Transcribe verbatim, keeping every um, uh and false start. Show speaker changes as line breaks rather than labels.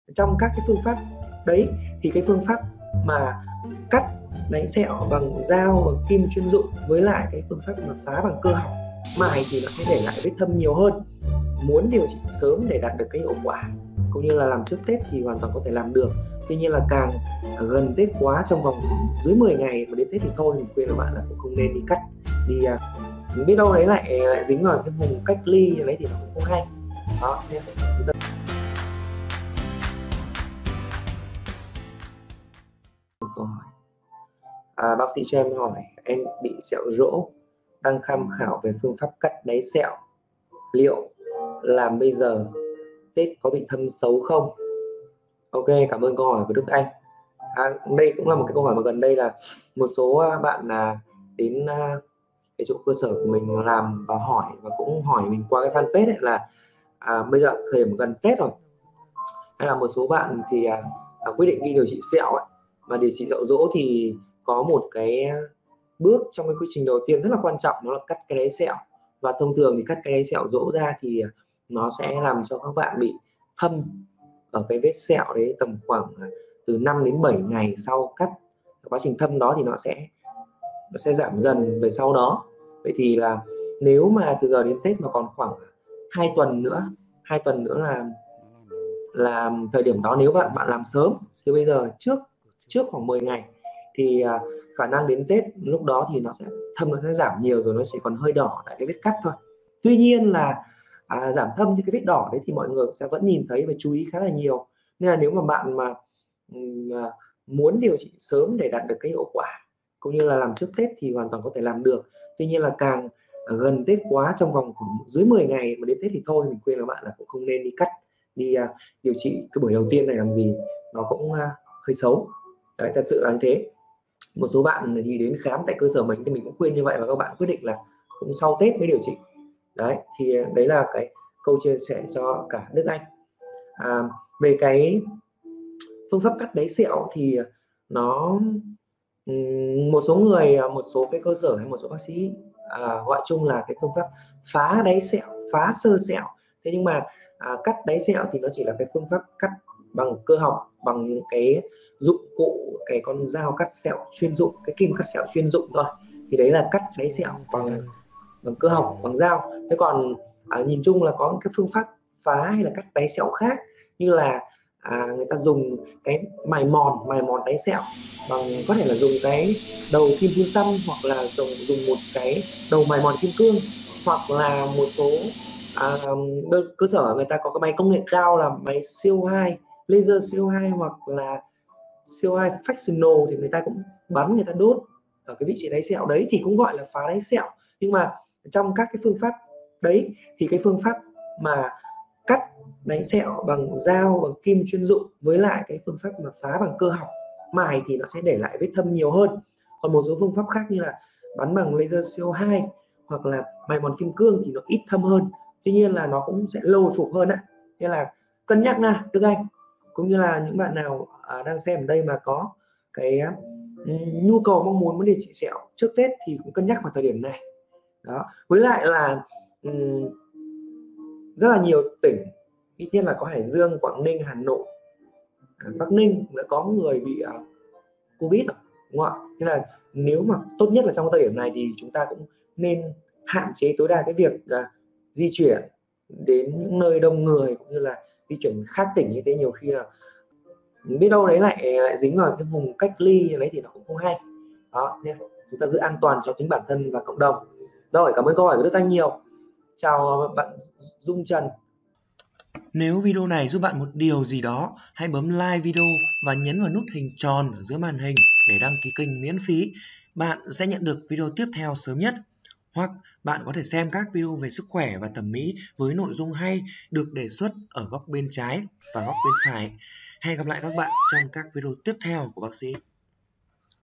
trong các cái phương pháp đấy thì cái phương pháp mà cắt đánh sẹo bằng dao bằng kim chuyên dụng với lại cái phương pháp mà phá bằng cơ học mài thì nó sẽ để lại vết thâm nhiều hơn. Muốn điều trị sớm để đạt được cái hiệu quả cũng như là làm trước Tết thì hoàn toàn có thể làm được. Tuy nhiên là càng gần Tết quá, trong vòng dưới mười ngày mà đến Tết thì thôi, mình khuyên là bạn là cũng không nên đi cắt, đi uh, biết đâu đấy lại lại dính vào cái vùng cách ly đấy thì nó cũng không hay. Đó nhé. Câu hỏi à, bác sĩ cho em hỏi, em bị sẹo rỗ, đang tham khảo về phương pháp cắt đáy sẹo, liệu làm bây giờ Tết có bị thâm xấu không? Ok, cảm ơn câu hỏi của Đức Anh. À, đây cũng là một cái câu hỏi mà gần đây là một số bạn là đến cái chỗ cơ sở của mình làm và hỏi, và cũng hỏi mình qua cái fanpage ấy là à, bây giờ thời điểm gần Tết rồi, hay là một số bạn thì à, à, quyết định đi điều trị sẹo ấy. Mà điều trị sẹo rỗ thì có một cái bước trong cái quy trình đầu tiên rất là quan trọng, đó là cắt cái đáy sẹo. Và thông thường thì cắt cái đáy sẹo rỗ ra thì nó sẽ làm cho các bạn bị thâm ở cái vết sẹo đấy tầm khoảng từ năm đến bảy ngày sau cắt. Quá trình thâm đó thì nó sẽ nó sẽ giảm dần về sau đó. Vậy thì là nếu mà từ giờ đến Tết mà còn khoảng hai tuần nữa hai tuần nữa là là thời điểm đó, nếu bạn bạn làm sớm thì bây giờ trước trước khoảng mười ngày thì à, khả năng đến Tết lúc đó thì nó sẽ thâm nó sẽ giảm nhiều rồi, nó chỉ còn hơi đỏ tại cái vết cắt thôi. Tuy nhiên là à, giảm thâm thì cái vết đỏ đấy thì mọi người sẽ vẫn nhìn thấy và chú ý khá là nhiều. Nên là nếu mà bạn mà um, muốn điều trị sớm để đạt được cái hiệu quả cũng như là làm trước Tết thì hoàn toàn có thể làm được. Tuy nhiên là càng gần Tết quá, trong vòng khoảng dưới mười ngày mà đến Tết thì thôi, mình khuyên là bạn là cũng không nên đi cắt, đi uh, điều trị cái buổi đầu tiên này làm gì, nó cũng uh, hơi xấu. Đấy, thật sự là như thế. Một số bạn thì đến khám tại cơ sở mình thì mình cũng khuyên như vậy, và các bạn quyết định là cũng sau Tết mới điều trị. Đấy, thì đấy là cái câu chia sẻ cho cả Đức Anh. À, về cái phương pháp cắt đáy sẹo thì nó một số người, một số cái cơ sở hay một số bác sĩ à, gọi chung là cái phương pháp phá đáy sẹo, phá sơ sẹo. Thế nhưng mà à, cắt đáy sẹo thì nó chỉ là cái phương pháp cắt bằng cơ học, bằng những cái dụng cụ, cái con dao cắt sẹo chuyên dụng, cái kim cắt sẹo chuyên dụng thôi. Thì đấy là cắt đáy sẹo bằng bằng cơ học, bằng dao. Thế còn à, nhìn chung là có cái phương pháp phá hay là cắt đáy sẹo khác, như là à, người ta dùng cái mài mòn mài mòn đáy sẹo bằng, có thể là dùng cái đầu kim phun xăm, hoặc là dùng dùng một cái đầu mài mòn kim cương, hoặc là một số à, cơ sở người ta có cái máy công nghệ cao là máy siêu hai, laser siêu hai, hoặc là siêu hai fractional, thì người ta cũng bắn, người ta đốt ở cái vị trí đáy sẹo đấy, thì cũng gọi là phá đáy sẹo. Nhưng mà trong các cái phương pháp đấy thì cái phương pháp mà cắt đánh sẹo bằng dao bằng kim chuyên dụng với lại cái phương pháp mà phá bằng cơ học mài thì nó sẽ để lại vết thâm nhiều hơn. Còn một số phương pháp khác như là bắn bằng laser siêu hai hoặc là mài mòn kim cương thì nó ít thâm hơn, tuy nhiên là nó cũng sẽ lâu hồi phục hơn ạ. Nên là cân nhắc nha Đức Anh, cũng như là những bạn nào à, đang xem ở đây mà có cái um, nhu cầu mong muốn muốn điều trị sẹo trước Tết thì cũng cân nhắc vào thời điểm này. Đó, với lại là um, rất là nhiều tỉnh, ít nhất là có Hải Dương, Quảng Ninh, Hà Nội, Bắc Ninh đã có người bị uh, Covid rồi, đúng không ạ? Nên là nếu mà tốt nhất là trong thời điểm này thì chúng ta cũng nên hạn chế tối đa cái việc uh, di chuyển đến những nơi đông người, cũng như là di chuyển khác tỉnh như thế, nhiều khi là biết đâu đấy lại lại dính vào cái vùng cách ly đấy thì nó cũng không hay. Đó nhé, chúng ta giữ an toàn cho chính bản thân và cộng đồng. Rồi, cảm ơn câu hỏi của Đức Anh nhiều. Chào bạn Dung Trần.
Nếu video này giúp bạn một điều gì đó, hãy bấm like video và nhấn vào nút hình tròn ở giữa màn hình để đăng ký kênh miễn phí. Bạn sẽ nhận được video tiếp theo sớm nhất. Hoặc bạn có thể xem các video về sức khỏe và thẩm mỹ với nội dung hay được đề xuất ở góc bên trái và góc bên phải. Hẹn gặp lại các bạn trong các video tiếp theo của bác sĩ.